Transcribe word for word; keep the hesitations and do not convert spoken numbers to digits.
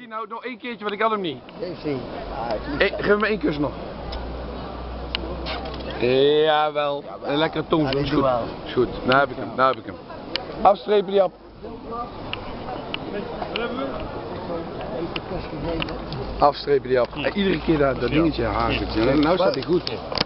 zien nou nog één keertje, want ik had hem niet. Deze. Hey, geef me één kus nog. Jawel, een lekkere tong. Ja, Is doe goed. wel. Is goed, nou heb ik hem, nou heb ik hem. Afstrepen die ap. Afstrepen die ap. Iedere keer dat, dat dingetje haakt. Nou staat hij goed.